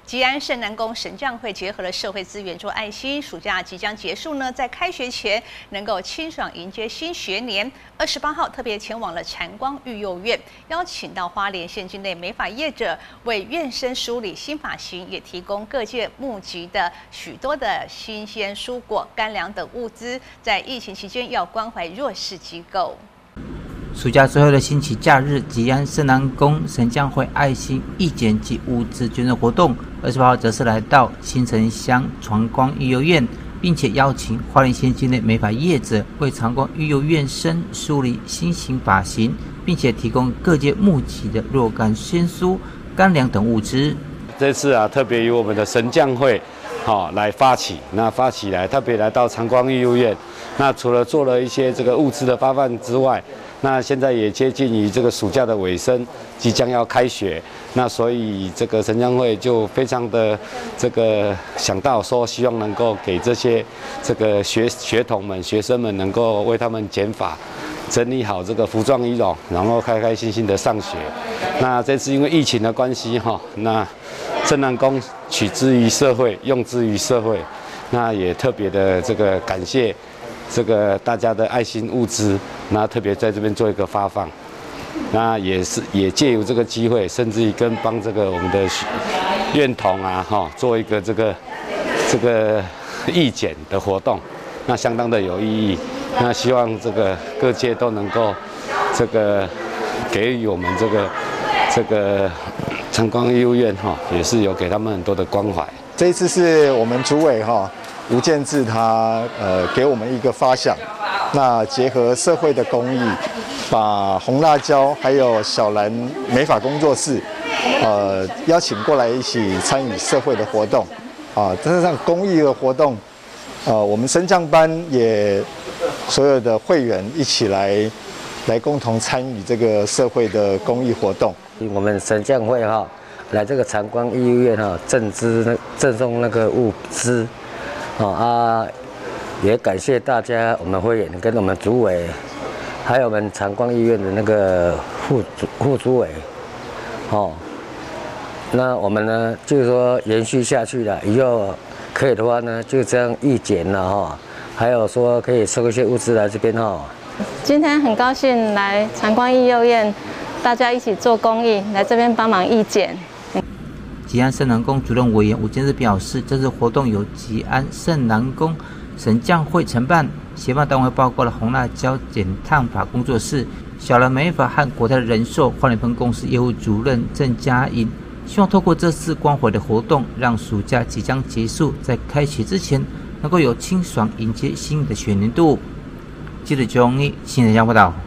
吉安圣南宫神将会结合了社会资源做爱心，暑假即将结束呢，在开学前能够清爽迎接新学年。28号特别前往了禅光育幼院，邀请到花莲县境内美发业者为院生梳理新发型，也提供各界募集的许多的新鲜蔬果、干粮等物资，在疫情期间要关怀弱势机构。 暑假最后的星期假日，吉安圣南宫神将会爱心义剪及物资捐赠活动，28号则是来到新城乡长光育幼院，并且邀请花莲县境内美发业者为长光育幼院生梳理新型发型，并且提供各界募集的若干鲜蔬、干粮等物资。 这次特别由我们的神将会来发起，那发起来特别来到长光育幼院，那除了做了一些这个物资的发放之外，那现在也接近于这个暑假的尾声，即将要开学，那所以这个神将会就非常的这个想到说，希望能够给这些这个学童们、学生们能够为他们剪发，整理好这个服装仪容，然后开开心心的上学。那这次因为疫情的关系那圣南宫取之于社会，用之于社会，那也特别的这个感谢这个大家的爱心物资，那特别在这边做一个发放，那也借由这个机会，甚至于帮这个我们的院童做一个这个义剪的活动，那相当的有意义。那希望这个各界都能够这个给予我们这个长光育幼院也是有给他们很多的关怀。 这一次是我们主委吴建志他给我们一个发想，那结合社会的公益，把红辣椒还有小兰美发工作室邀请过来一起参与社会的活动这场公益的活动我们神将班也所有的会员一起来共同参与这个社会的公益活动。 我们神将会来这个长光育幼院赠送那个物资也感谢大家，我们会员跟我们主委，还有我们长光育幼院的那个副主委那我们呢就是说延续下去了，以后可以的话呢就这样义剪了还有说可以收一些物资来这边今天很高兴来长光育幼院，大家一起做公益，来这边帮忙义剪。 吉安圣南宫主任委员吴建志表示，这次活动由吉安圣南宫神将会承办，协办单位包括了红辣椒剪烫发工作室、小兰美发和国泰人寿花莲分公司业务主任郑佳颖，希望透过这次关怀的活动，让暑假即将结束，在开学之前能够有清爽迎接新的学年度。记者钟毅新闻报道。